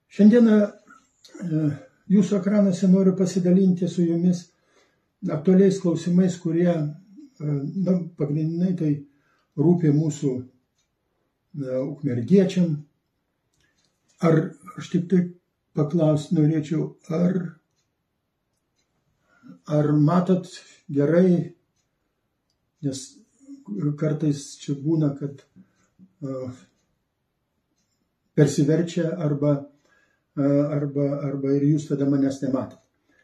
Šiandieną jūsų ekranuose noriu pasidalinti su jumis aktualiais klausimais, kurie pagrindinai tai rūpi mūsų ukmergiečiam. Aš tik tai paklausti norėčiau, ar matot gerai, nes kartais čia būna, kad persiverčia arba ir jūs tada manęs nematot.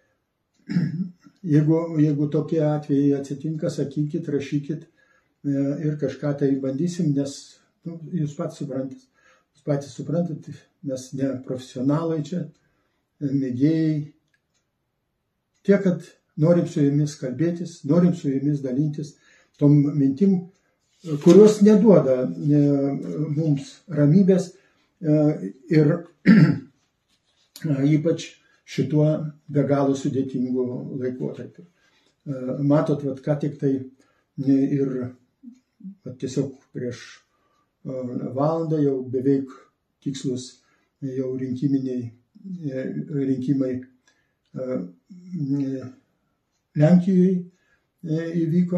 Jeigu tokie atvejai atsitinka, sakykit, rašykit ir kažką tai bandysim, nes jūs patys suprantat, mes ne profesionalai čia, mėgėjai. Tiek, kad norim su jumis kalbėtis, norim su jumis dalintis tom mintim, kurios neduoda mums ramybės ir ypač šituo be galo sudėtingu laikotarpiu. Matot, ką tik tai ir tiesiog prieš valandą jau beveik tikslus jau rinkimai Lenkijoje įvyko.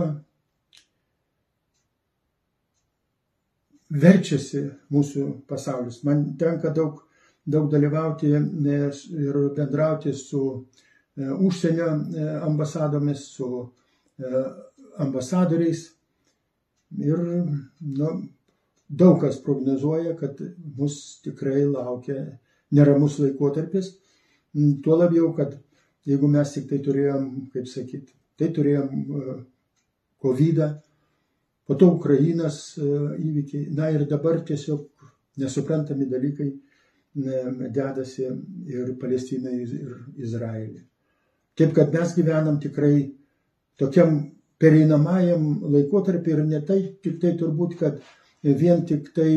Verčiasi mūsų pasaulis. Man tenka daug dalyvauti ir bendrauti su užsienio ambasadomis, su ambasadoriais. Ir daug kas prognozuoja, kad mus tikrai laukia neramus laikotarpis. Tuo labiau, kad jeigu mes tik tai turėjom, kaip sakyti, tai turėjom COVID-ą, po to Ukrainos įvykiai, ir dabar tiesiog nesuprantami dalykai dedasi ir Palestinai, ir Izraeliui. Taip, kad mes gyvenam tikrai tokiam pereinamajam laikotarpį ir ne tai tik tai turbūt, kad vien tik tai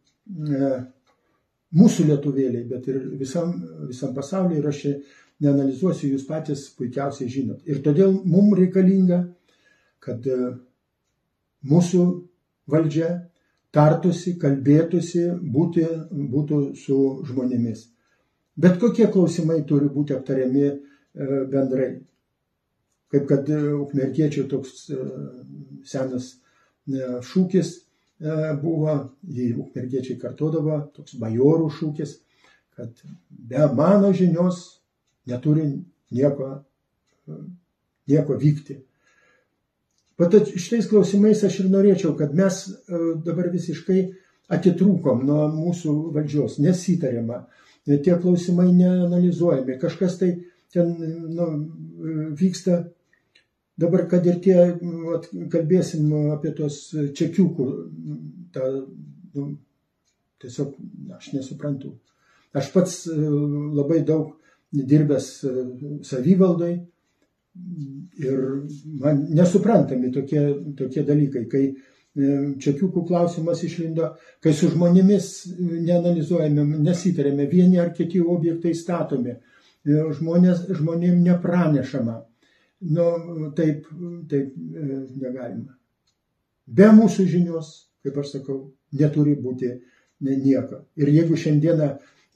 mūsų lietuvėliai, bet ir visam pasaulyje, ir aš čia neanalizuosiu, jūs patys puikiausiai žinot. Ir todėl mums reikalinga, kad mūsų valdžia tartųsi, kalbėtųsi, būtų su žmonėmis. Bet kokie klausimai turi būti aptariami bendrai. Kaip kad ukmergiečių toks senas šūkis buvo, jį ukmergiečiai kartodavo, toks bajorų šūkis, kad be mano žinios neturi nieko vykti. Bet šitais klausimais aš ir norėčiau, kad mes dabar visiškai atitrūkom nuo mūsų valdžios, nesitariama, tie klausimai neanalizuojami, kažkas tai ten vyksta. Dabar, kad ir tie, kalbėsim apie tos čekiukų, tiesiog aš nesuprantu. Aš pats labai daug dirbęs savivaldoj ir man nesuprantami tokie dalykai, kai čekiukų klausimas išlindo, kai su žmonėmis neanalizuojame, nesitarėme, vieni ar kiti objektai statomi, žmonėm nepranešama. Taip negalima. Be mūsų žinios, kaip aš sakau, neturi būti nieko. Ir jeigu šiandieną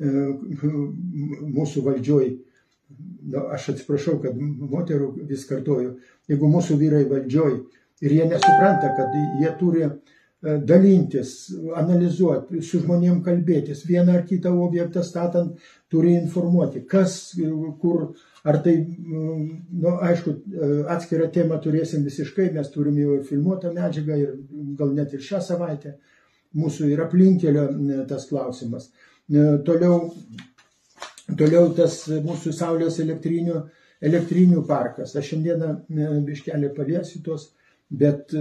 mūsų valdžioj, aš atsiprašau, kad moterų vis kartoju, jeigu mūsų vyrai valdžioj ir jie nesupranta, kad jie turi dalintis, analizuoti, su žmonėm kalbėtis, vieną ar kitą objektą statant, turi informuoti, kas, kur, ar tai, aišku, atskirą temą turėsim visiškai, mes turim jau filmuotą medžiagą ir gal net ir šią savaitę mūsų ir aplinkelio tas klausimas. Toliau tas mūsų saulės elektrinių parkas. Aš šiandieną biškelį paliesiu tos, bet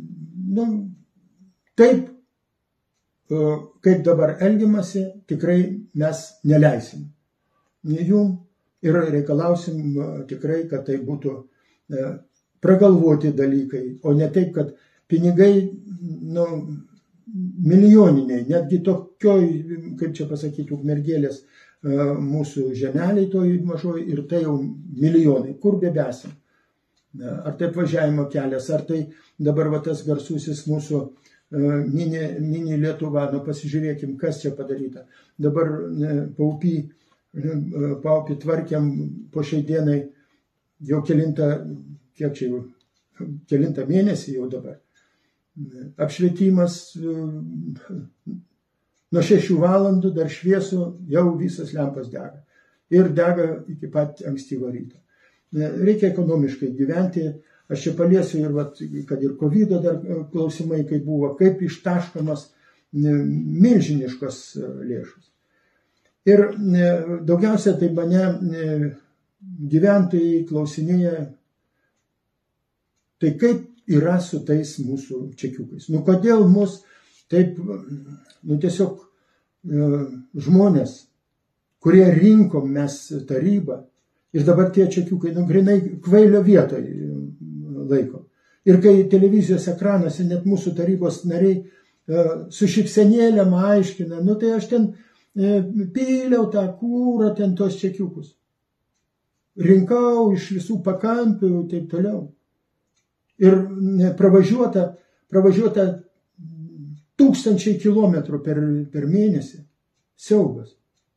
taip, kaip dabar elgiamasi, tikrai mes neleisim jum ir reikalausim tikrai, kad tai būtų pragalvoti dalykai, o ne taip, kad pinigai milijoniniai, netgi tokioj, kaip čia pasakyti, ukmergėlės mūsų žemeliai toj mažoj ir tai jau milijonai, kur bebesim. Ar tai važiavimo kelias, ar tai dabar tas garsusis mūsų mini Lietuva, pasižiūrėkim, kas čia padaryta. Dabar Paupy Paupį tvarkėm po šiai dienai jau kelintą mėnesį jau dabar. Apšvietimas nuo 6 valandų dar šviesu, jau visas lempas dega. Ir dega iki pat ankstyvo ryto. Reikia ekonomiškai gyventi. Aš čia paliesiu ir, kad ir COVID dar klausimai, kaip buvo, kaip ištaškomas milžiniškos lėšos. Ir daugiausia tai mane gyventojai klausinėja, tai kaip yra su tais mūsų čekiukais. Kodėl mus taip, tiesiog žmonės, kurie rinkom mes tarybą, ir dabar tie čekiukai, grinai kvailio vietoj laiko. Ir kai televizijos ekranuose net mūsų tarybos nariai su šypsenėlėm aiškina, tai aš ten pyliau tą kūrą, ten tos čekiukus. Rinkau iš visų pakampių ir taip toliau. Ir pravažiuota 1000 kilometrų per mėnesį. Siaubas.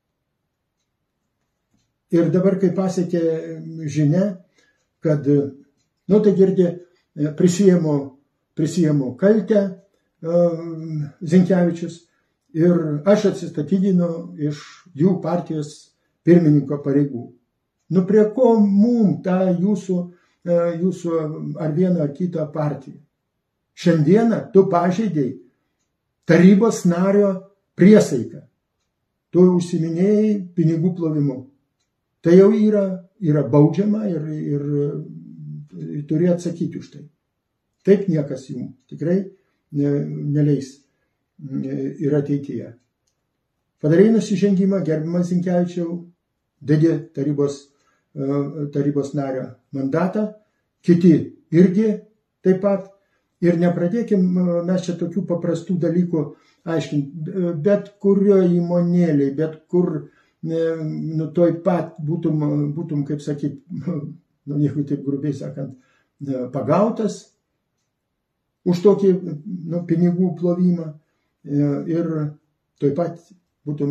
Ir dabar, kai pasiekė žinia, kad, tai girdi, prisijėmų kaltę Zinkevičius ir aš atsistatydinu iš jų partijos pirmininko pareigų. Prie ko mum ta jūsų ar vieną ar kitą partiją? Šiandieną tu pažeidėjai tarybos nario priesaiką. Tu užsiminėjai pinigų plovimu. Tai jau yra baudžiama ir turi atsakyti už tai. Taip niekas jums tikrai neleis ir ateityje. Padarei nusižengimą, gerbiamas Zinkevičiau, dedi tarybos nario mandatą, kiti irgi taip pat. Ir nepradėkim mes čia tokių paprastų dalykų aiškinti, bet kurio įmonėliai, bet kur toj pat būtum, kaip sakyti, jeigu taip grubiai sakant, pagautas už tokį pinigų plovimą ir toj pat būtum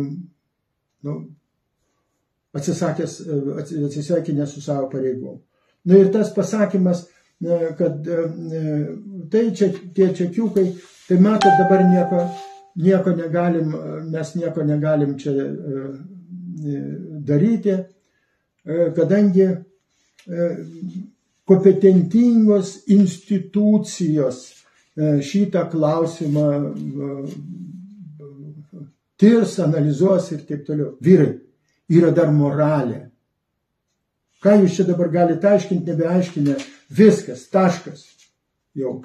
atsisveikinęs su savo pareigom. Ir tas pasakymas, kad tai čia tie čekiukai, tai matot, dabar nieko negalim, mes nieko negalim čia daryti, kadangi kompetentingos institucijos šitą klausimą tirs, analizuos ir taip toliau. Vyrai, yra dar moralė. Ką jūs čia dabar galite aiškinti, nebeaiškinę, viskas, taškas jau.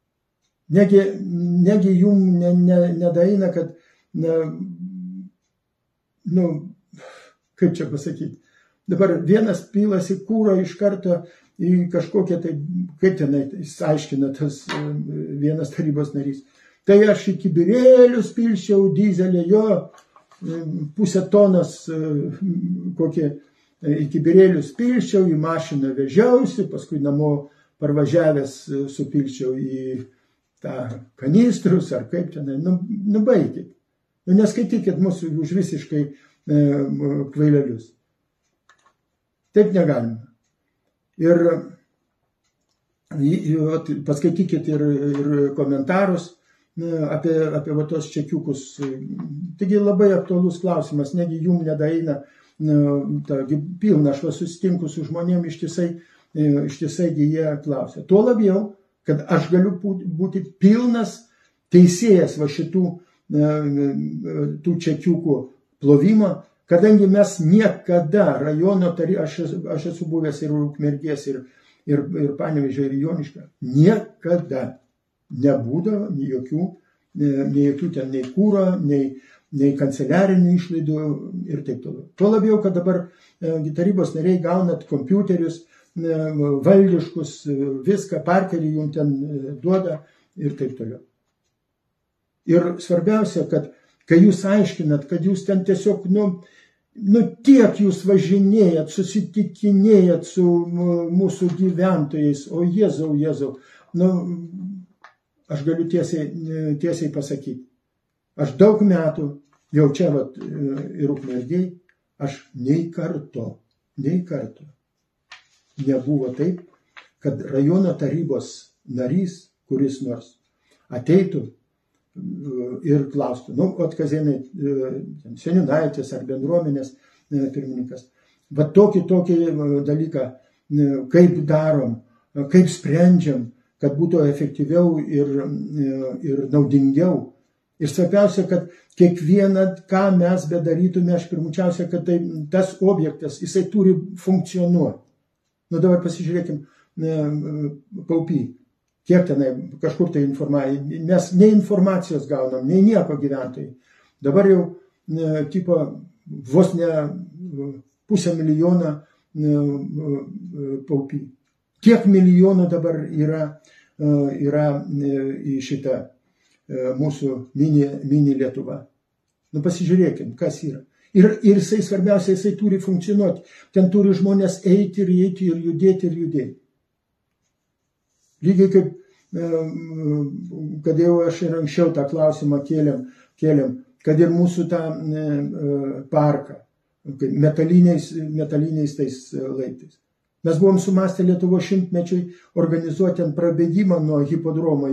Negi jums nedaina, kad, kaip čia pasakyti, dabar vienas pilasi kūro iš karto į kažkokią, tai kaip tenai jis aiškina tas vienas tarybos narys. Tai aš į kibirėlius pilčiau dizelį, jo 0,5 tonos kokie į kibirėlius pilčiau, į mašiną vežiausi, paskui namo parvažiavęs supilčiau į tą kanistrus ar kaip tenai. Baikit. Neskaitykit mūsų už visiškai kvailelius. Taip negalima. Ir paskaitykit ir komentarus apie tos čekiukus. Taigi labai aktualus klausimas, negi jum nedaeina pilna, aš susitinku su žmonėm ištisai jie klausia. Tuo labiau, kad aš galiu būti pilnas teisėjas šitų tų čekiukų plovimo, kadangi mes niekada rajono aš esu buvęs ir Ukmergės, ir Panevėžio, ir Joniškio, niekada nebūdavo nei jokių ten nei kūro, nei kanceliarinių išlaidų ir taip toliau. Tuo labiau, kad dabar tarybos nariai gaunat kompiuterius, valdiškus, viską, parkerį jums ten duoda ir taip toliau. Ir svarbiausia, kad kai jūs aiškinat, kad jūs ten tiesiog, tiek jūs važinėjat, susitikinėjat su mūsų gyventojais, o Jėzau, aš galiu tiesiai pasakyti. Aš daug metų jau čia ir Ukmergėj, Aš nei karto nebuvo taip, kad rajono tarybos narys, kuris nors ateitų ir klaustų, Kazėnai, seniūnaitis ar bendruomenės pirmininkas, va tokį dalyką, kaip darom, kaip sprendžiam, kad būtų efektyviau ir naudingiau. Ir svarbiausia, kad kiekvieną, ką mes bedarytume, aš pirmučiausia, kad tas objektas, jisai turi funkcionuoti. Dabar pasižiūrėkim Paupy, kiek tenai kažkur tai informacija, mes nei informacijos gaunam, nei nieko gyventojai. Dabar jau vos ne 500 000 Paupy. Kiek milijonų dabar yra į šitą mūsų mini Lietuva. Pasižiūrėkim, kas yra. Ir jisai, svarbiausia, jisai turi funkcionuoti. Ten turi žmonės eiti ir judėti. Lygiai kaip, kad jau aš ir anksčiau tą klausimą kėlėm, kad ir mūsų tą parką, metaliniais tais laiptais. Mes buvom sumastę Lietuvos 100-mečiui organizuoti ant prabėgimą nuo hipodromo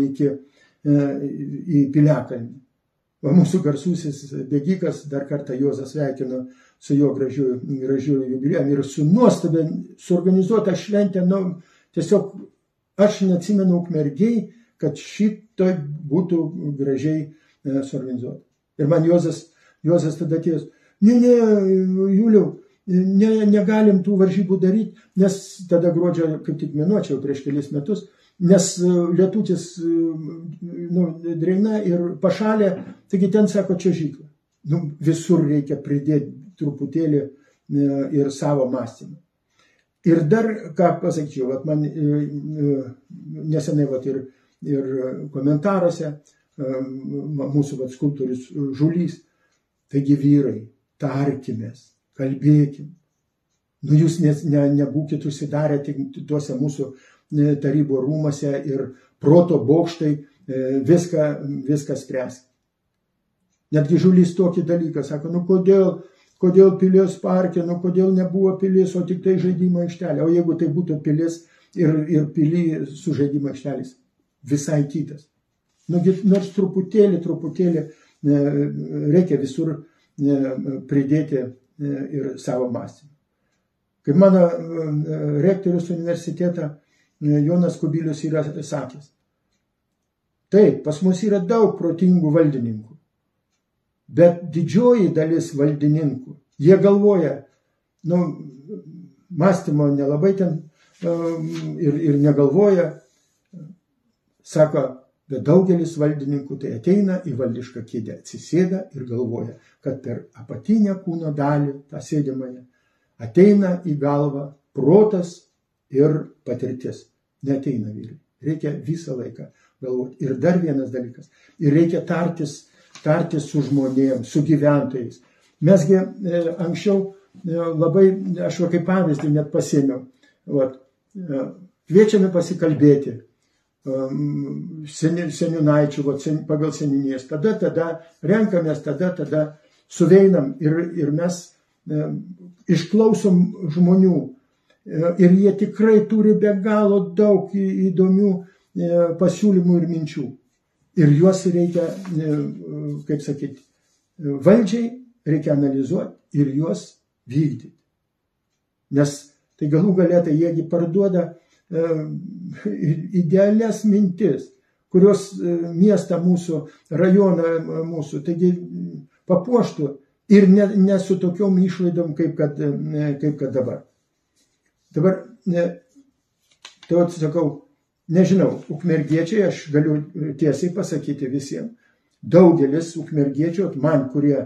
į Piliakalnį. Mūsų garsusis bėgikas, dar kartą Juozas sveikino su jo gražiu jubiliejumi ir su nuostabia suorganizuota šventė, tiesiog aš neatsimenu Ukmergėj, kad šito būtų gražiai suorganizuota. Ir man Juozas tada atėjo, ne, Juliau, negalim tų varžybų daryti, nes tada gruodžio, kaip tik mėnuo, čia jau prieš kelis metus, nes lietutis dreina ir pašalė, taigi ten sako čiuožykla. Visur reikia pridėti truputėlį ir savo mąstymą. Ir dar, ką pasakyčiau, man nesenai ir komentaruose mūsų skulptorius Žulys, taigi vyrai, tarkimės, kalbėkim. Jūs nebūkit užsidarę tik tuose mūsų tarybų rūmose ir proto bokštai viską spręs. Netgi Žulys tokį dalyką sako, kodėl pilies parke, kodėl nebuvo pilis, o tik tai žaidimo aikštelė. O jeigu tai būtų pilis ir pily su žaidimo aikštelis, visai kitas. Nors truputėlį reikia visur pridėti ir savo mąstymą. Kaip mano rektorius universitetą Jonas Kubilius yra sakęs. Taip, pas mus yra daug protingų valdininkų, bet didžioji dalis valdininkų, jie galvoja, mąstymo nelabai ten ir negalvoja, sako, bet daugelis valdininkų tai ateina į valdišką kėdę, atsisėda ir galvoja, kad per apatinę kūno dalį, tą sėdimąją, ateina į galvą protas ir patirtis. Neateina vyrai. Reikia visą laiką galvoti. Ir dar vienas dalykas. Ir reikia tartis su žmonėms, su gyventojais. Mesgi anksčiau labai, aš kaip pavyzdį net pasėmiau, kviečiame pasikalbėti seniūnaičių pagal seniūnijas. Tada renkamės, tada suveinam ir mes išklausom žmonių. Ir jie tikrai turi be galo daug įdomių pasiūlymų ir minčių. Ir juos reikia, kaip sakyti, valdžiai reikia analizuoti ir juos vykdyti. Nes tai galų galėtai jiegi parduoda idealias mintis, kurios miestą mūsų, rajoną mūsų, taigi papuoštų ir ne su tokiom išlaidom, kaip kad dabar. Dabar, tai sakau, nežinau, ukmergiečiai, aš galiu tiesiai pasakyti visiems, daugelis ukmergiečių, man, kurie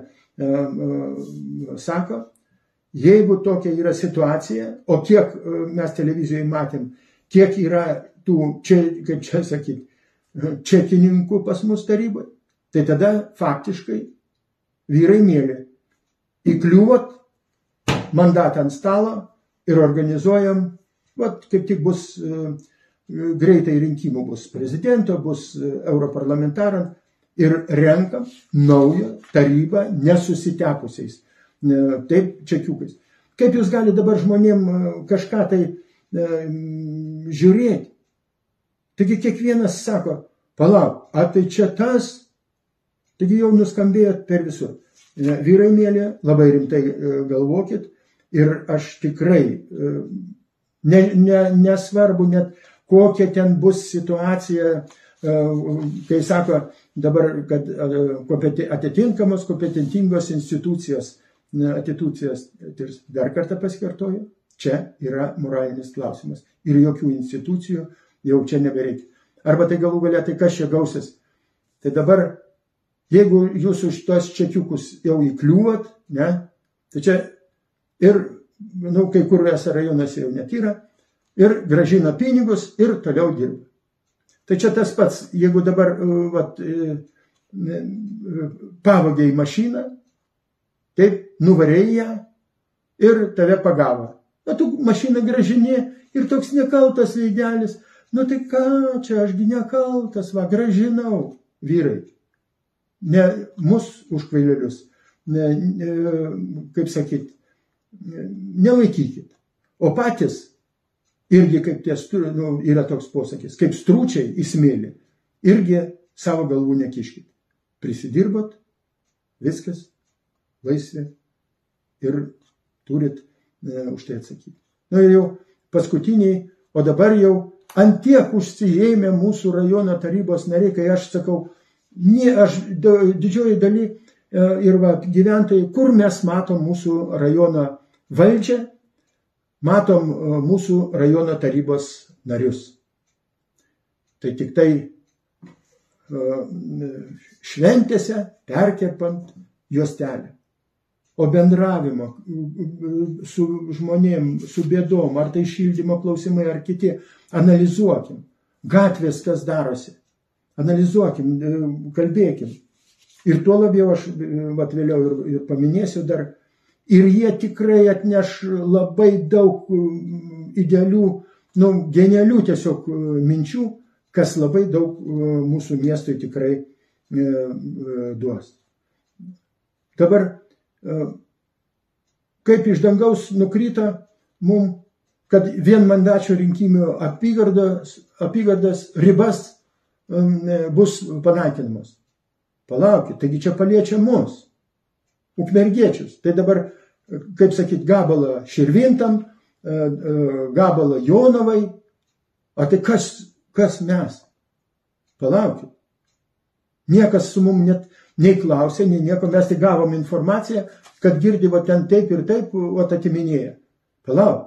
sako, jeigu tokia yra situacija, o kiek mes televizijoje matėm, kiek yra tų, kaip čia sakyti, čekininkų pas mus taryboje, tai tada faktiškai vyrai mėly įkliūvot mandatą ant stalo ir organizuojam, kaip tik bus greitai rinkimų, bus prezidento, bus europarlamentaram ir renkam naują tarybą nesusitepusiais. taip čekiukais. Kaip jūs galite dabar žmonėm kažką tai žiūrėti? Taigi kiekvienas sako, palauk, tai čia tas? Taigi jau nuskambėjo per visur. Vyrai mėly, labai rimtai galvokit ir aš tikrai, nesvarbu net kokia ten bus situacija, kai sako dabar, kad atitinkamos kompetentingos institucijos, dar kartą pasikartoju, čia yra moralinis klausimas ir jokių institucijų jau čia nebereikia. Arba tai galų galia, tai kas čia gausis? Tai dabar, jeigu jūs už tos čekiukus jau įkliuot, ne, tai čia ir, kai kuriuose rajonuose jau net yra, ir gražina pinigus ir toliau dirba. Tai čia tas pats, jeigu dabar pavogiai mašiną, taip, nuvarėjai ją ir tave pagavo. Tu mašiną gražinė ir toks nekaltas veidelis. Tai ką čia, ašgi nekaltas, gražinau, vyrai. Ne mus už kvailelius, kaip sakyt, nelaikykit. O patys irgi, kaip yra toks posakis, kaip stručiai į smėlį, irgi savo galvų nekiškit. Prisidirbot, viskas, laisvė ir turit už tai atsakyti. Ir jau paskutiniai, o dabar jau antiek užsiėmė mūsų rajono tarybos nariai, kai aš sakau, aš didžioji daly ir gyventojai, kur mes matom mūsų rajono valdžią, matom mūsų rajono tarybos narius. Tai tik tai šventėse perkerpant juostelę. O bendravimo su žmonėm, su bėdom, ar tai šildymo klausimai, ar kiti, analizuokim. Gatvės kas darosi. Analizuokim, kalbėkim. Ir tuo labiau aš vėliau ir paminėsiu dar. Ir jie tikrai atneš labai daug idealių, genialių tiesiog minčių, kas labai daug mūsų miestui tikrai duos. Dabar, kaip iš dangaus nukrito mum, kad vienmandačių rinkimų apygardas ribas bus panaikinamos. Palaukit, taigi čia paliečia mus, ukmergiečius. Tai dabar, kaip sakyt, gabalą Širvintam, gabalą Jonavai, o tai kas mes? Palaukit. Niekas su mum net nei klausė, nei nieko, mes tik gavom informaciją, kad girdi ten taip ir taip, atiminėja. Palauk.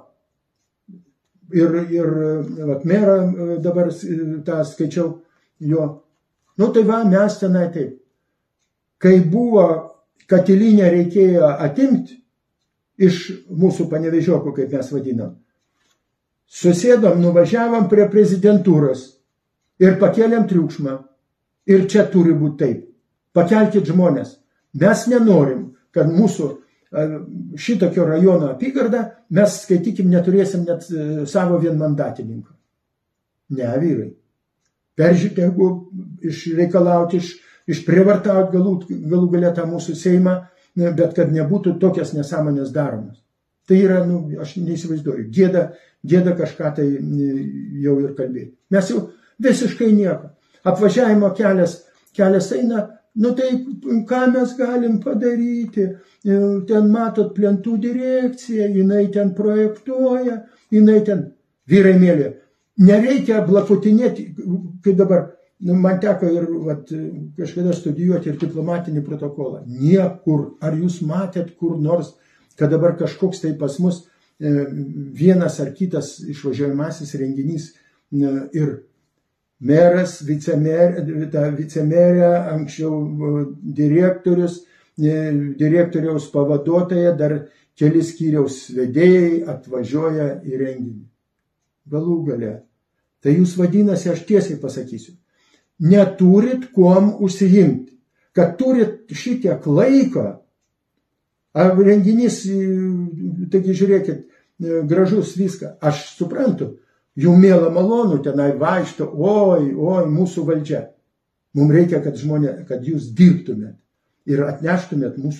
Ir merą dabar tą skaičiau jo. Tai mes tenai taip. Kai buvo katilinę reikėjo atimti iš mūsų Panevėžiokų, kaip mes vadinam, susėdom, nuvažiavom prie prezidentūros ir pakėlėm triukšmą. Ir čia turi būti taip. Pakelkit žmonės. Mes nenorim, kad mūsų šitokio rajono apygardą mes, skaitykim, neturėsim net savo vienmandatininką. Ne, vyrai. Peržyti, jeigu išreikalauti, išprievartauti galų galia tą mūsų Seimą, bet kad nebūtų tokias nesąmonės daromas. Tai yra, aš neįsivaizduoju, gėda kažką tai jau ir kalbėti. Mes jau visiškai nieko. Apvažiavimo kelias eina, tai ką mes galim padaryti? Ten matot plentų direkciją, jinai ten projektuoja, jinai ten, vyrai mėly, nereikia blakutinėti, kaip dabar, man teko ir kažkada studijuoti ir diplomatinį protokolą. Niekur, ar jūs matėt kur nors, kad dabar kažkoks tai pas mus vienas ar kitas išvažiuojamasis renginys ir meras, vicemerė, anksčiau direktorius, direktoriaus pavaduotoja, dar keli skyriaus vedėjai atvažiuoja į renginį. Galų gale. Tai jūs vadinasi, aš tiesiai pasakysiu, neturit kuom užsiimti, kad turit šitiek laiko, ar renginys, taigi žiūrėkit, gražus viską, aš suprantu, jų mėla malonu tenai vaikšto, oi, mūsų valdžia. Mums reikia, kad jūs dirbtumėt ir atneštumėt mūsų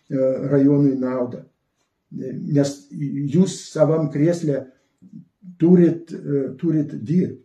rajonui naudą. Nes jūs savam krėslę turit dirbti.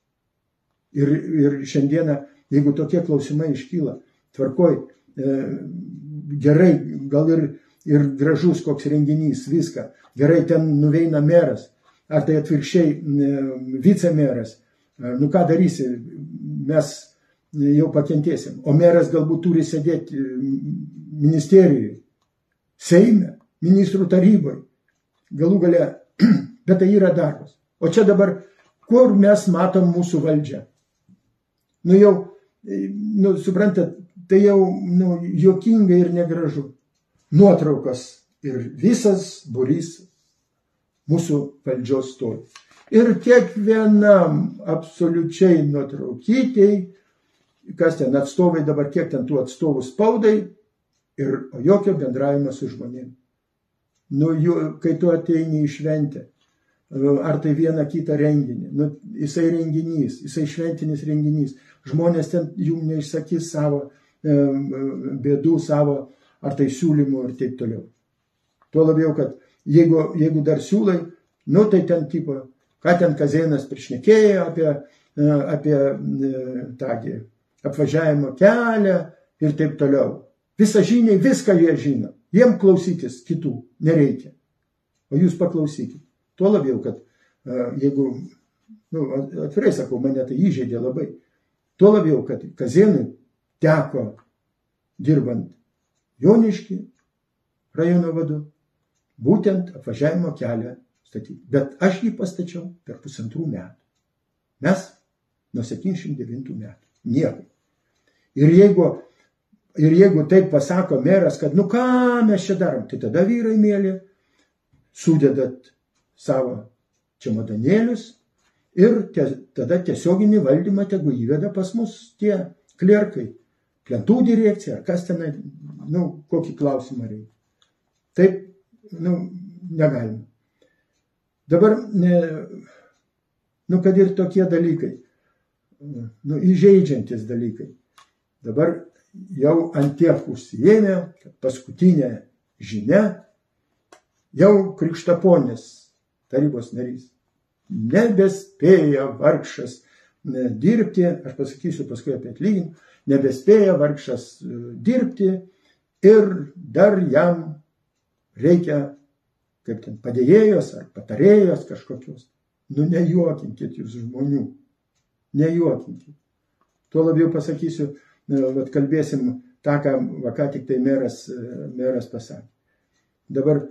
Ir šiandieną, jeigu tokie klausimai iškyla, tvarkoj, gerai, gal ir gražus koks renginys, viską, gerai ten nuveina meras, ar tai atvirkščiai vicemeras, nu ką darysi, mes jau pakentėsim, o meras galbūt turi sėdėti ministerijoje, Seime, ministrų taryboje, galų gale, bet tai yra darbas. O čia dabar, kur mes matom mūsų valdžią? Nu jau, suprantat, tai jau juokinga ir negražu. Nuotraukas ir visas būrys mūsų valdžios stovi. Ir kiekvienam absoliučiai nuotraukytei, kas ten atstovai dabar, kiek ten tų atstovų spaudai, ir jokio bendravimo su žmonėmis. Nu, kai tu ateini į šventę, ar tai vieną kitą renginį, nu, jisai renginys, jisai šventinis renginys, žmonės ten jums neišsakys savo bėdų, savo ar tai siūlymų ir taip toliau. Tuo labiau, kad jeigu dar siūlai, nu tai ten tipo, ką ten Kazėnas prišnekėjo apie tągi apvažiavimo kelią ir taip toliau. Visažiniai viską jie žino, jiem klausytis kitų nereikia, o jūs paklausykit. Tuo labiau, kad jeigu, atvirai sakau, mane tai įžeidė labai, tuo labiau, kad Kazėnui teko dirbant Joniškį rajono vadu, būtent apvažiavimo kelią statyti. Bet aš jį pastačiau per 1,5 metų. Mes nuo 79 metų. Nieko. Ir jeigu taip pasako meras, kad nu ką mes čia darom, tai tada vyrai mėly, sudedat savo čemodanėlius ir tada tiesioginį valdymą tegu įveda pas mus tie klerkai, plentų direkcija, ar kas tenai, kokį klausimą reikia. Taip, negalima. Dabar, kad ir tokie dalykai, įžeidžiantis dalykai, dabar jau ant tiek užsiėmė, kad paskutinė žinia, jau Krikštaponis tarybos narys nebespėja vargšas dirbti, aš pasakysiu paskui apie atlyginimą, nebespėja vargšas dirbti ir dar jam reikia, kaip ten, padėjėjos ar patarėjos kažkokios. Nejuokinkit jūs žmonių, nejuokinkit. Tuo labiau pasakysiu, kalbėsim tą, ką tik tai meras pasakė. Dabar,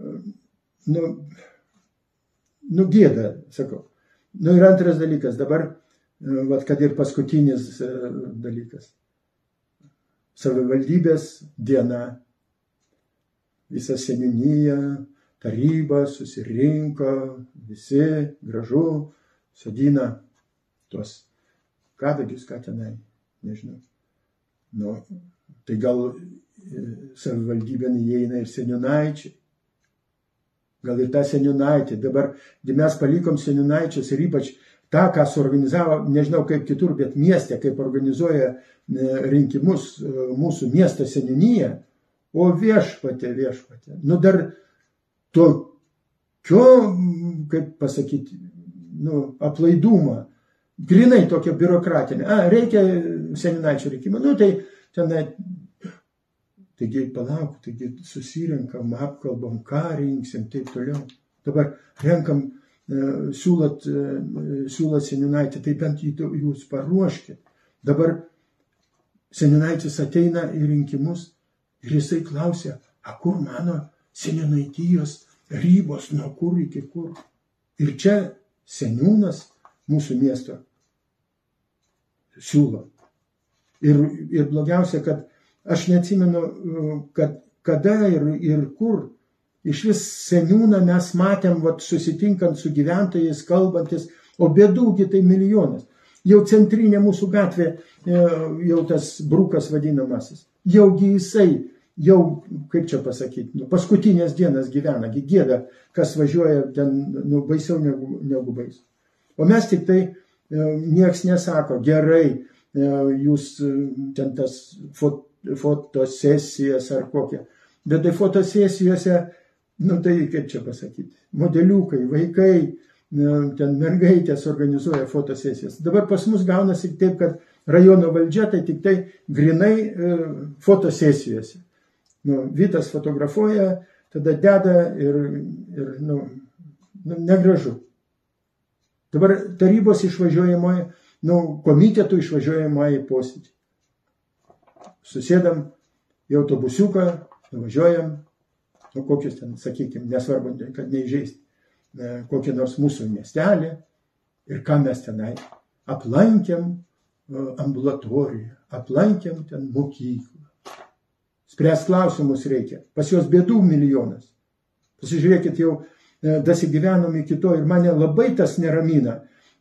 gėda, sakau. Ir antras dalykas, dabar, kad ir paskutinis dalykas. Savivaldybės diena, visa seniūnija, taryba susirinko, visi gražu, sodina tuos kadagius, ką tenai, nežinau. Tai gal savivaldybėn įeina ir seniūnaičiai. Gal ir tą seniūnaitį. Dabar mes palikom seniūnaičius ir ypač tą, ką suorganizavo, nežinau kaip kitur, bet mieste, kaip organizuoja rinkimus mūsų miesto seniūnyje, o viešpatė. Dar tokio, kaip pasakyti, aplaidumą, grinai tokia biurokratinė. Reikia seniūnaičio reikimo. Tai tenai, taigi palauk, taigi susirinkam, apkalbam, ką rinksim, taip toliau. Dabar renkam, siūlot seniūnaitį, tai bent jūs paruoškit. Dabar seniūnaitis ateina į rinkimus ir jisai klausia, kur mano seniūnaitijos ribos, nuo kur iki kur. Ir čia seniūnas mūsų miesto siūlo. Ir blogiausia, kad aš neatsimenu, kada ir kur. Iš vis seniūną mes matėm, susitinkant su gyventojais, kalbantis, o bėdųgi tai milijonas. Jau centrinė mūsų gatvė, jau tas brukas vadinamasis, jaugi jisai, kaip čia pasakyti, paskutinės dienas gyvena, gėda, kas važiuoja ten, baisiau negu baisu. O mes tik tai, nieks nesako, gerai, jūs ten tas fotosesijas ar kokią. bet tai fotosesijose, nu tai kaip čia pasakyti, modeliukai, vaikai, ten mergaitės organizuoja fotosesijas. Dabar pas mus gaunasi taip, kad rajono valdžia tai tik tai grinai fotosesijose. Vytas fotografuoja, tada deda ir negražu. Dabar tarybos išvažiuojamoji, komitetų išvažiuojamoji posėdį. Susėdam į autobusiuką, nuvažiuojam, kokius ten, sakykime, nesvarbu, kad neįžeisti, kokį nors mūsų miestelį ir ką mes tenai aplankėm ambulatoriją, aplankėm ten mokyklą. Spręs klausimus reikia, pas juos bėdų milijonas. Pasižiūrėkit, jau dasigyvenom iki to ir mane labai tas neramina.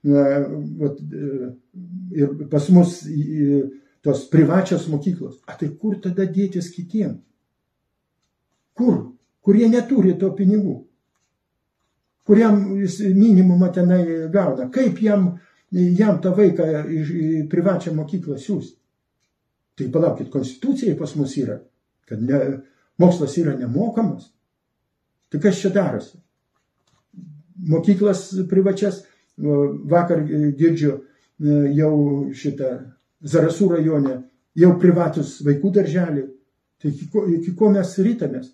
Ir pas mus tos privačios mokyklos. A tai kur tada dėtis kitiem? Kur? Kurie neturi to pinigų. Kuriam jis minimumą tenai gauna. Kaip jam tą vaiką į privačią mokyklą siūsti? Tai palaukit, konstitucijai pas mus yra, kad mokslas yra nemokamas. Tai kas čia darosi? Mokyklas privačias, vakar girdžiu jau šitą Zarasų rajone, jau privatus vaikų darželiai. Tai iki ko mes rytamės?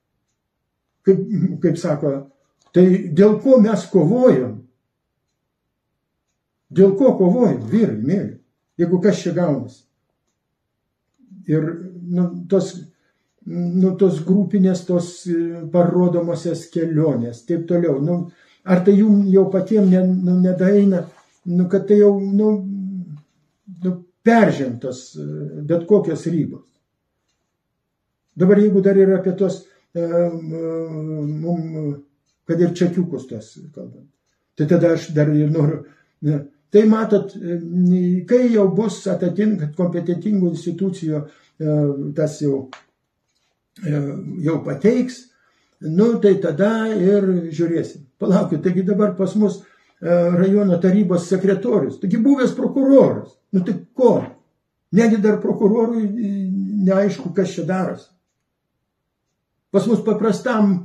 Kaip sako, tai dėl ko mes kovojam? Dėl ko kovojam, vyrai, mėly? Jeigu kas čia gaunasi? Ir tos grupinės, tos parodomosios kelionės, taip toliau. Ar tai jums jau patiems nedaeina, kad tai jau peržengtos bet kokios ribos. Dabar jeigu dar yra apie tos, kad ir čekiukus tos kalbant, tai tada aš dar ir noriu. Tai matot, kai jau bus atitinkant kompetentingų institucijų, tas jau pateiks, tai tada ir žiūrėsim. Palaukit, taigi dabar pas mus rajono tarybos sekretorius, taigi buvęs prokuroras. Tai ko? Negi dar prokurorui neaišku, kas čia darosi. Pas mus paprastam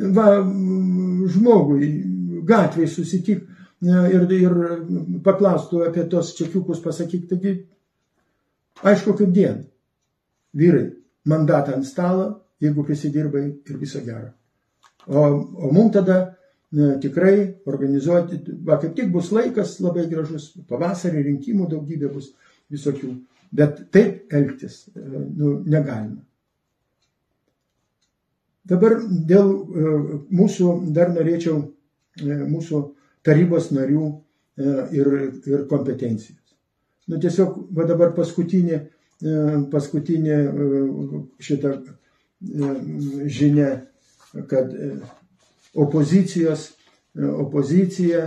žmogui gatvėje susitik ir paklaustų apie tos čekiukus, pasakyk, taigi aišku kaip diena. Vyrai, mandatą ant stalo, jeigu prisidirbai ir viso gero. O mums tada tikrai organizuoti, kaip tik bus laikas labai gražus, pavasarį rinkimų daugybė bus visokių, bet taip elgtis negalima. Dabar dėl mūsų, dar norėčiau mūsų tarybos narių ir kompetencijos. Tiesiog dabar paskutinė šitą žinia, kad opozicija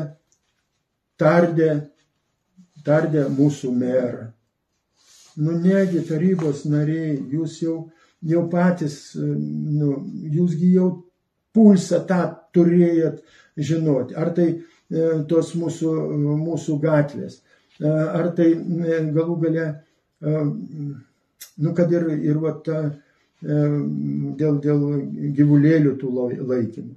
tardė mūsų merą. Negi tarybos nariai, jūs jau patys, jūsgi jau pulsą tą turėjot žinoti. Ar tai tos mūsų gatvės, ar tai galų gale, kad ir dėl gyvulėlių tų laikymų.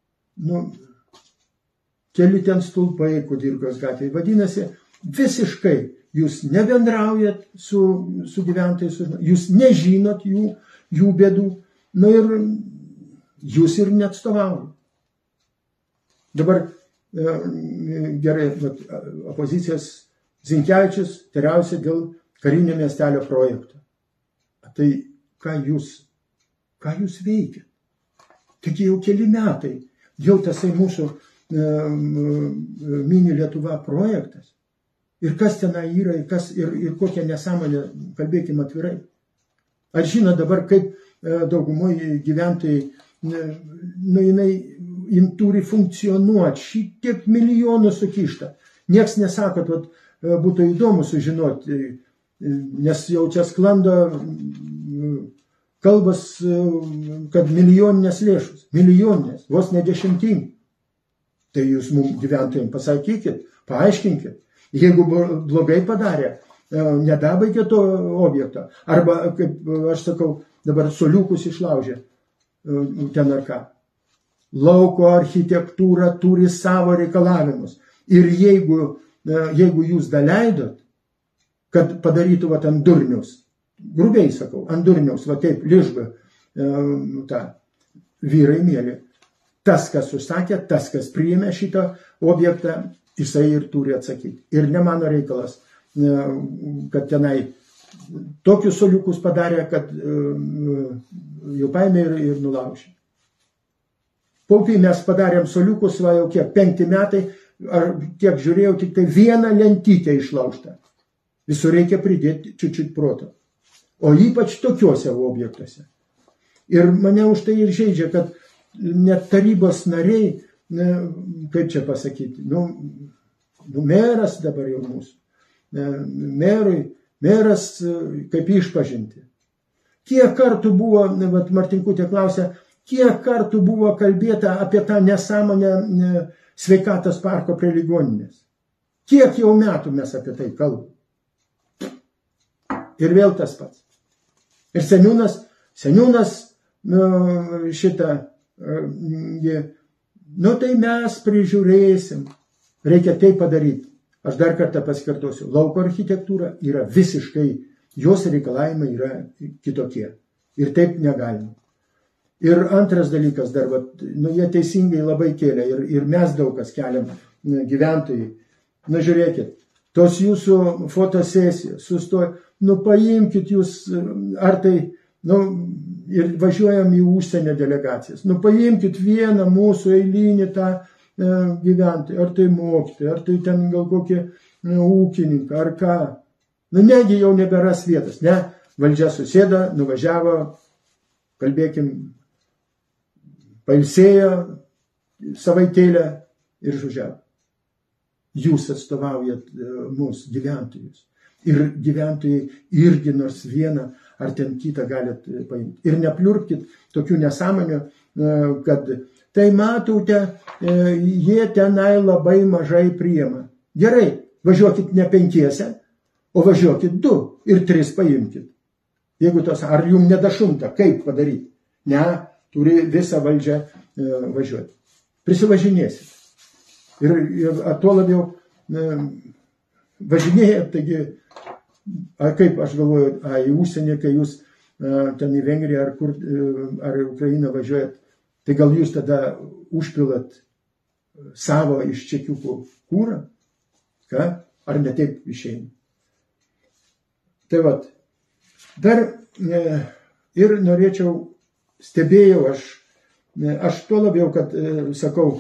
Keli ten stulpai Kudirkos gatvėje. Vadinasi, visiškai jūs nebendraujat su gyventojais, jūs nežinot jų bėdų, ir jūs ir neatstovaujat. Dabar gerai, opozicijos Zinkevičius teirausia dėl karinio miestelio projekto. Tai ką jūs veikiat? Taigi jau keli metai, jau tasai mūsų mini Lietuva projektas. Ir kas tenai yra, ir kokią nesąmonę, kalbėkime atvirai. Ar žino dabar, kaip daugumoje gyventojai, jin turi funkcionuoti, šitiek milijonų sukišta. Niekas nesako, kad būtų įdomu sužinoti, nes jau čia sklando kalbas, kad milijoninės lėšus, milijoninės, vos ne 10. Tai jūs mums gyventojams pasakykit, paaiškinkit. Jeigu blogai padarė, nedabaigė to objekto, arba, kaip aš sakau, dabar soliukus išlaužė, ten ar ką. Lauko architektūra turi savo reikalavimus. Ir jeigu jūs daleidot, kad padarytų va ant durniaus, grubiai sakau, ant durniaus, va taip, ližba, vyrai mėly, tas, kas užsakė, tas, kas priėmė šitą objektą, jisai ir turi atsakyti. Ir ne mano reikalas, kad tenai tokius soliukus padarė, kad jau paėmė ir nulaužė. Paupy mes padarėm soliukus, va jau kiek, 5 metai, ar kiek žiūrėjau, tik tai vieną lentytę išlaužtą. Visur reikia pridėti čiut proto. O ypač tokiuose objektuose. Ir mane už tai ir žaidžia, kad net tarybos nariai, kaip čia pasakyti, meras dabar jau mūsų, meras kaip išpažinti. Kiek kartų buvo, Martinkutė klausė, kiek kartų buvo kalbėta apie tą nesąmonę sveikatos parko prie ligoninės. Kiek jau metų mes apie tai kalbame. Ir vėl tas pats. Ir seniūnas šitą, tai mes prižiūrėsim. Reikia tai padaryti. Aš dar kartą pasikartosiu. Lauko architektūra yra visiškai, jos reikalavimai yra kitokie. Ir taip negalima. Ir antras dalykas dar, jie teisingai labai kėlė. Ir mes daug kas keliam gyventojai. Žiūrėkit, tos jūsų fotosesijos sustoja. Paimkit jūs, ar tai, ir važiuojam į užsienio delegacijas. Paimkit vieną mūsų eilinį tą gyventoją, ar tai mokytoją, ar tai ten gal kokį ūkininką, ar ką. Negi jau neberas vietas, ne? Valdžia susėda, nuvažiavo, kalbėkim, pailsėjo savaitėlę ir žužiavo. Jūs atstovaujat mūsų gyventojus. Ir gyventojai irgi nors vieną ar ten kitą galit paimti. Ir nepliurkit tokių nesąmonių, kad tai matote, jie tenai labai mažai priima. Gerai, važiuokit ne 5, o važiuokit 2 ir 3 paimkit. Jeigu tos, ar jums nedašunta, kaip padaryti? Ne, turi visą valdžią važiuoti. Prisivažinėsit. Ir tuo labiau važinėjat, taigi, kaip aš galvoju, į užsienį, kai jūs ten į Vengriją ar Ukrainą važiuojat, tai gal jūs tada užpilat savo iš čekiukų kūrą, ar ne taip išeina. Tai vat, dar ir norėčiau, stebėjau aš tuo labiau, kad sakau,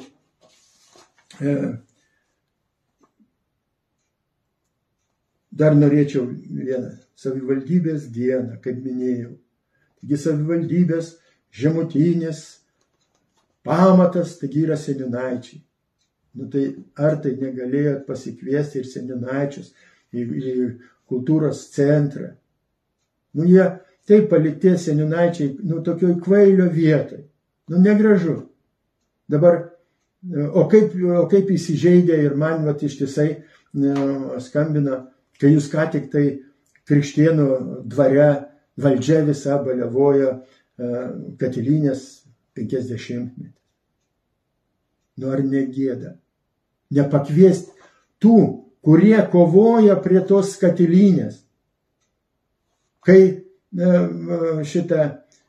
dar norėčiau vieną savivaldybės dieną, kaip minėjau. Taigi savivaldybės žemutinis pamatas, taigi yra seniūnaičiai. Tai ar tai negalėjot pasikviesti ir seniūnaičius į kultūros centrą? Jie taip palikti seniūnaičiai, tokioj kvailio vietoj. Negražu. Dabar, o kaip įsižeidė ir man ištisai skambina, kai jūs ką tik tai Krikštėnų dvare valdžia visa baliavojo Katilinės 50-metį. Ar negėda? Nepakviesti tų, kurie kovoja prie tos Katilinės. Kai šitą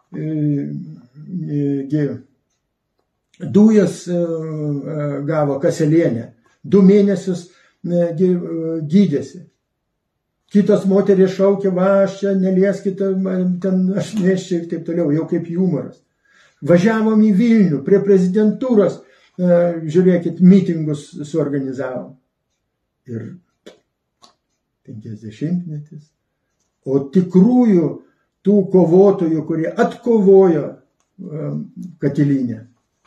dujas gavo Kaselienė, 2 mėnesius gydėsi. Kitos moterys šaukė, aš čia nelieskite, ten aš neščiau ir taip toliau, jau kaip humoras. Važiavom į Vilnių, prie prezidentūros, žiūrėkit, mitingus suorganizavom. Ir 50-metis. O tikrųjų tų kovotojų, kurie atkovojo Katilinę,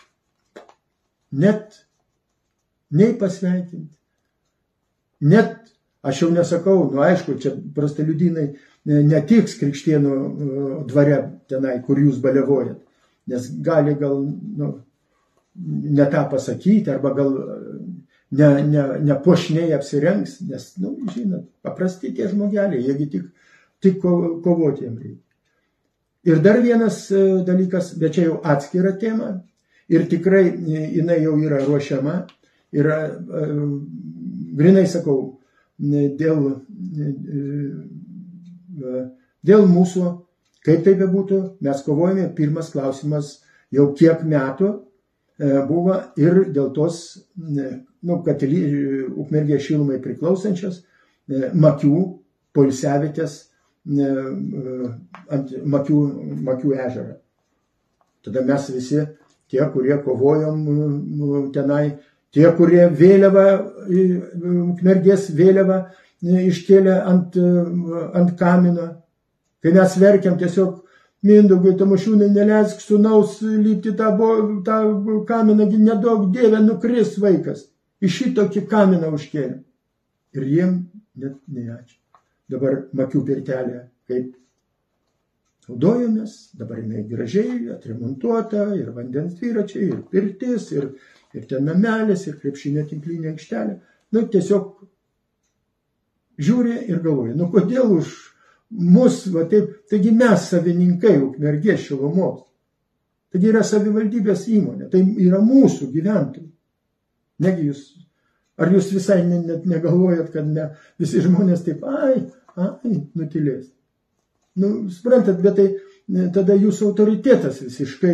net nei pasveikinti, net, aš jau nesakau, aišku, čia prastaliudynai netiks Krikštėnų dvare tenai, kur jūs baliavojat, nes gali gal, ne tą pasakyti, arba gal nepuošniai apsirengs, nes, žinot, paprasti tie žmogeliai, jiegi tik kovoti jam reikia. Ir dar vienas dalykas, bet čia jau atskira tema, ir tikrai jinai jau yra ruošiama, yra, grinai sakau, dėl mūsų, kaip tai bebūtų, mes kovojame, pirmas klausimas jau kiek metų buvo ir dėl tos, Ukmergės Šilumai priklausančios Makių poilsiavietės ant Makių ežerą. Tada mes visi, tie, kurie kovojom tenai, tie, kurie Ukmergės vėliavą iškėlė ant kamino, kai mes verkiam tiesiog, Mindaugui Tamošiūnai, neleisk sūnaus lipti tą kaminą, nedaug dievę nukris vaikas. Iš šitokį kaminą užkėlė. Ir jiem net neačiū. Dabar Makių pirtelė, kaip naudojomės, dabar jinai gražiai atremontuota, ir vandens dviračiai, ir pirtis, ir ten namelis, ir krepšinio tinklinė aikštelė. Tiesiog žiūri ir galvoja, kodėl už mus, taigi mes savininkai Ukmergės Šilumos, taigi yra savivaldybės įmonė, tai yra mūsų gyventojai. Negi jūs, ar jūs visai net negalvojat, kad visi žmonės taip, nutilės. Suprantat, bet tai tada jūsų autoritetas visiškai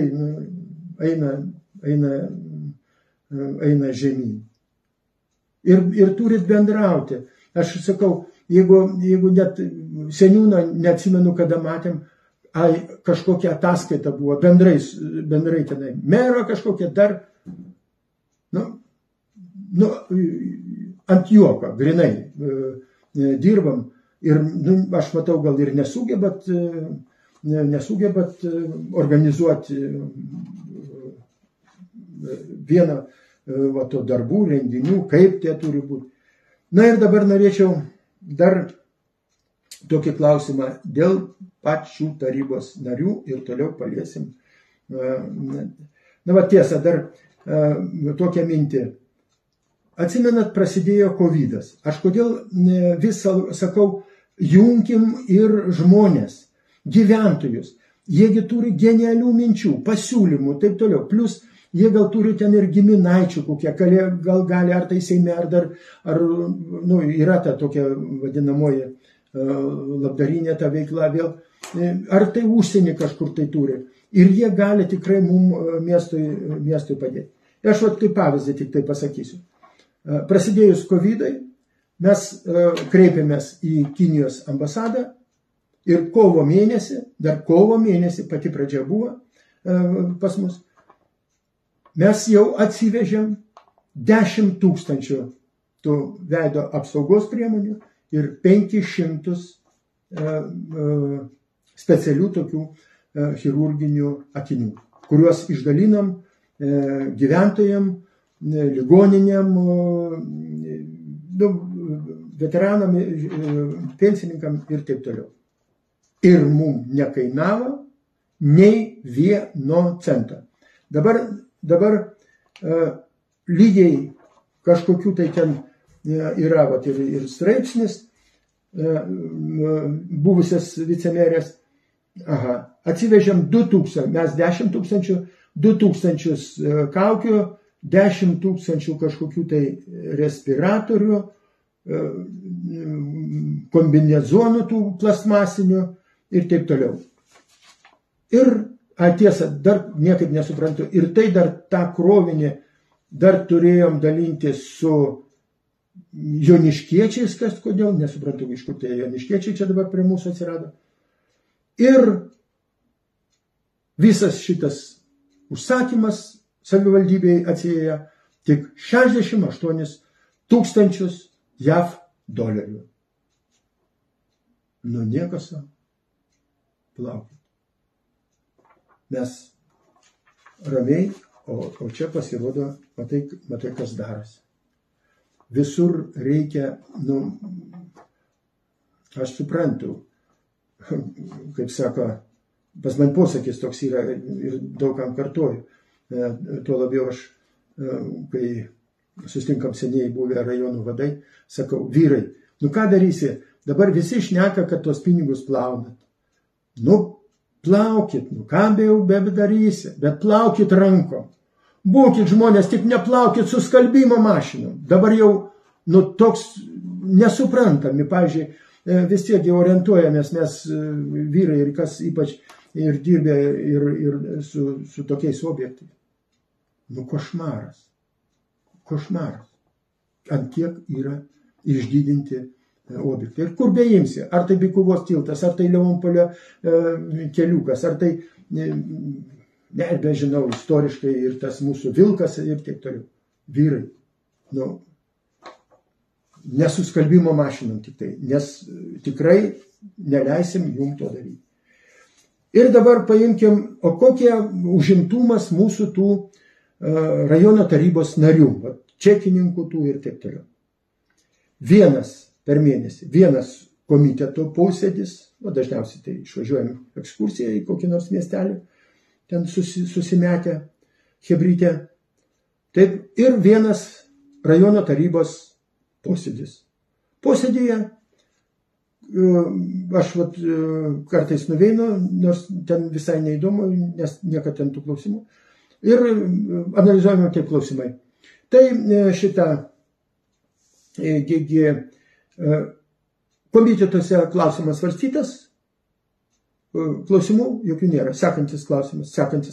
eina žemyn. Ir turit bendrauti. Aš sakau, jeigu net seniūną neatsimenu, kada matėm, kažkokia ataskaita buvo, bendrai tenai, mero kažkokia dar, ant juoko, grinai dirbam ir aš matau, gal ir nesugebat organizuoti vieną darbų, renginių, kaip tie turi būti. Ir dabar norėčiau dar tokį klausimą dėl pačių tarybos narių ir toliau paliesim. Tiesa, dar tokią mintį. Atsimenat, prasidėjo Covidas. Aš kodėl vis sakau, junkim ir žmonės, gyventojus. Jiegi turi genialių minčių, pasiūlymų, taip toliau. Plus, jie gal turi ten ir giminaičių kokie, gal gali ar tai Seime, yra ta tokia vadinamoji labdarinė ta veikla vėl, ar tai užsienį kažkur tai turi. Ir jie gali tikrai mums miestui padėti. Aš kaip pavyzdį tik tai pasakysiu. Prasidėjus Covidai, mes kreipėmės į Kinijos ambasadą ir kovo mėnesį, pati pradžia buvo pas mus, mes jau atsivežėm 10 000 tų veido apsaugos priemonių ir 500 specialių tokių chirurginių akinių, kuriuos išdalinam gyventojam, ligoninėm, veteranam, pensininkam ir taip toliau. Ir mums nekainavo nei vieno cento. Dabar lygiai kažkokių tai ten yra ir straipsnis buvusias vicemerės. Atsivežėm 2000, mes 10 000, 2000 kaukių, 10 000 kažkokių tai respiratorių, kombinezonų tų plasmasinių ir taip toliau. Ir tiesa, dar niekaip nesuprantu, ir tai dar tą krovinį dar turėjom dalinti su joniškiečiais, kodėl, nesuprantu, iš kur tai joniškiečiai čia dabar prie mūsų atsirado. Ir visas šitas užsakymas savivaldybėje atsiėjo tik 68 000 JAV dolerių. Niekas savo. Plaukit. Mes ramiai, o čia pasirodo, matai kas darosi. Visur reikia, aš suprantu, kaip sako, pas man posakis toks yra ir daugam kartuoju. Tuo labiau aš, kai sustinkam seniai buvę rajonų vadai, sakau, vyrai, ką darysi, dabar visi šneka, kad tos pinigus plaunat. plaukit, nu ką be jau bedarysi, bet plaukit rankom. Būkit žmonės, tik neplaukit su skalbimo mašinom. Dabar jau, nu, toks nesuprantami, pavyzdžiui, vis tiek orientuojamės mes vyrai ir kas ypač ir dirbė ir su tokiais objektais. Nu, košmaras. Košmaras. Ant tiek yra išdidinti objektai. Ir kur beimsi, ar tai Bikuvos tiltas, ar tai Leonpolio keliukas, ar tai, nebežinau, istoriškai ir tas mūsų Vilkas ir taip toliau. Vyrai, nu, nesuskalbimo mašinom tik tai, nes tikrai neleisim jum to daryti. Ir dabar paimkim, o kokie užimtumas mūsų tų rajono tarybos narių, čekininkų tų ir taip toliau. Vienas per mėnesį, vienas komiteto posėdis, o dažniausiai tai išvažiuojam ekskursiją į kokį nors miestelį, ten susimetę, hebrytę, taip, ir vienas rajono tarybos posėdis. Posėdėje aš kartais nuveinu, nors ten visai neįdomu, nes niekada ten tų klausimų. Ir analizuojame taip klausimai. Tai šitą komitetuose klausimas svarstytas, klausimų jokių nėra. Sekantis klausimas.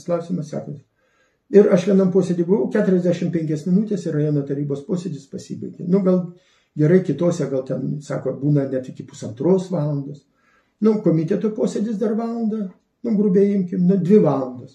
Ir aš vienam posėdį buvau, 45 minutės ir rajono tarybos posėdis pasibaigė. Nu, gal gerai kitose, gal ten, sako, būna net iki 1,5 valandos. Nu, komiteto posėdis dar valandą, nu, grubiai imkim, 2 valandos.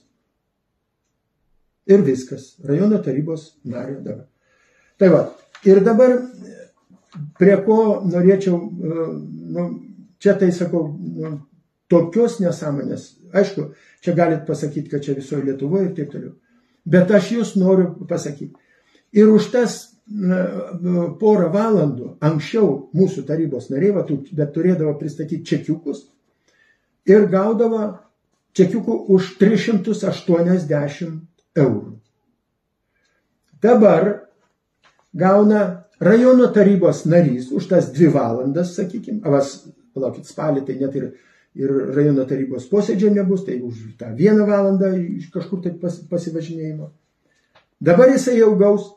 Ir viskas. Rajono tarybos nario dabar. Tai va, ir dabar prie ko norėčiau, nu, čia tai sakau, nu, tokios nesąmonės. Aišku, čia galit pasakyti, kad čia visoje Lietuvoje ir taip toliau. Bet aš jūs noriu pasakyti. Ir už tas porą valandų anksčiau mūsų tarybos nariai, bet turėdavo pristatyti čekiukus ir gaudavo čekiukų už 380 eurų. Dabar gauna rajono tarybos narys už tas 2 valandas, sakykime, palaukit, spalį, tai net ir rajono tarybos posėdžio nebus, tai už tą 1 valandą iš kažkur tai pasivažinėjimo. Dabar jisai jau gaus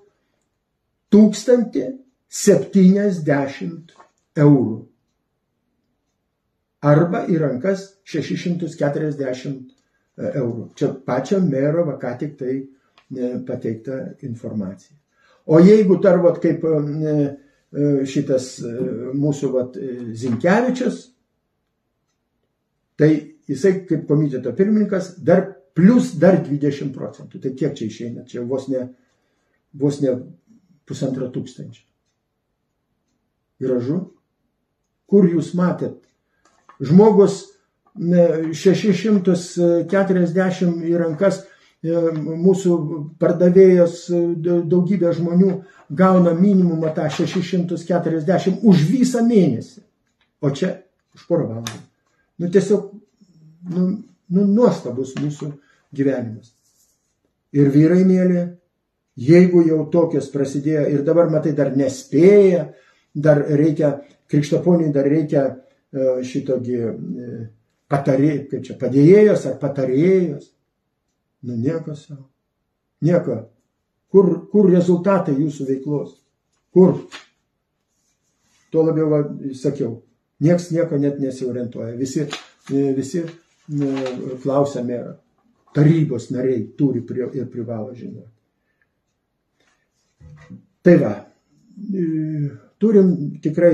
1070 eurų. Arba į rankas 640 eurų. Čia pačio mero ką tik tai pateikta informacija. O jeigu tarvot kaip šitas mūsų Zinkevičius, tai jisai kaip komiteto pirmininkas plus dar 20%. Tai kiek čia išeina? Čia vos ne 1500. Gražu? Kur jūs matėt? Žmogus 640 į rankas, mūsų pardavėjos daugybė žmonių gauna minimumą tą 640 už visą mėnesį. O čia už porą valandų. Nu tiesiog, nuostabus mūsų gyvenimas. Ir vyrai mėly, jeigu jau tokios prasidėjo ir dabar, matai, dar nespėja, dar reikia, krikštaponiui dar reikia šitogi padėjėjos ar patarėjos. Nu nieko savo. Nieko. Kur rezultatai jūsų veiklos? Kur? Tuo labiau sakiau. Nieks nieko net nesiorientuoja. Visi klausia merą. Tarybos nariai turi ir privalo žinoti. Tai va, turim tikrai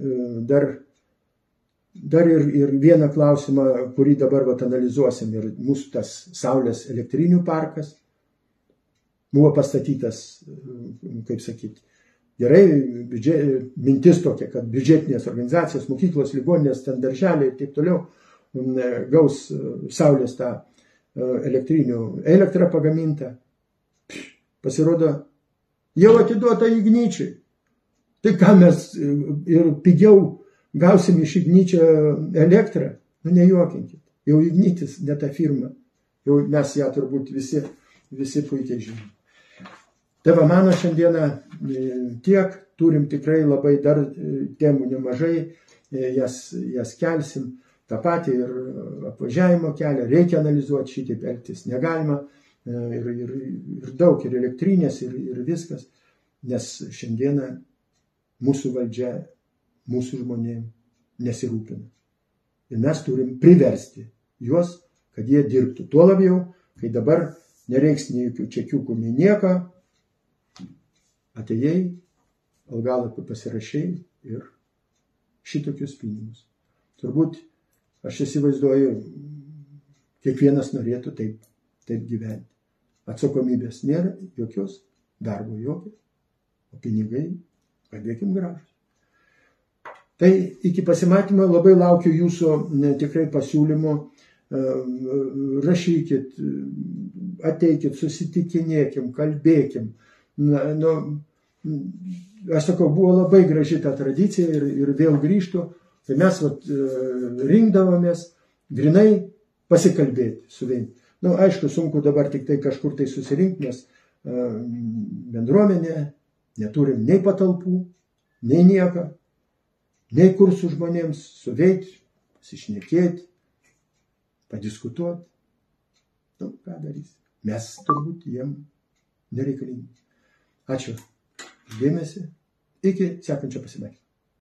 dar ir vieną klausimą, kurį dabar analizuosim. Ir mūsų tas Saulės elektrinių parkas buvo pastatytas, kaip sakyti, gerai, mintis tokia, kad biudžetinės organizacijos, mokyklos, ligoninės, ten darželiai ir taip toliau gaus Saulės tą elektrą pagamintą. Pasirodo, jau atiduota Igničiui. Tai ką mes ir pigiau gausim iš Igničio elektrą? Nu, nejuokinkit. Jau Ignitis, ne ta firma. Jau mes ją turbūt visi puikiai žinom. Tai va, mano šiandieną tiek, turim tikrai labai dar temų nemažai, jas kelsim. tą patį ir apvažiavimo kelią reikia analizuoti, šitaip elgtis negalima, ir daug, ir elektrinės, ir viskas, nes šiandieną mūsų valdžia, mūsų žmonėm nesirūpina. Ir mes turim priversti juos, kad jie dirbtų. Tuo labiau, kai dabar nereiks nei jokių čekiukų, nei nieko, atėjai, algalapį pasirašai ir šitokius pinigus. Turbūt, aš įsivaizduoju, kiekvienas norėtų taip gyventi. Atsakomybės nėra, jokios, darbo jokio, o pinigai, kalbėkim gražus. Tai iki pasimatymo labai laukiu jūsų tikrai pasiūlymų, rašykit, ateikit, susitikinėkim, kalbėkim. Aš sakau, buvo labai graži ta tradicija ir vėl grįžtu, tai mes rinkdavomės grinai pasikalbėti su vieni. Aišku, sunku dabar tik tai kažkur tai susirinkti, nes bendruomenė neturim nei patalpų, nei nieko, nei kur su žmonėms suveikti, pasišnekėti, padiskutuoti. Ką darys? Mes turbūt jiem nereikalingi. Ačiū už dėmesį. Iki sekančio pasimatymo.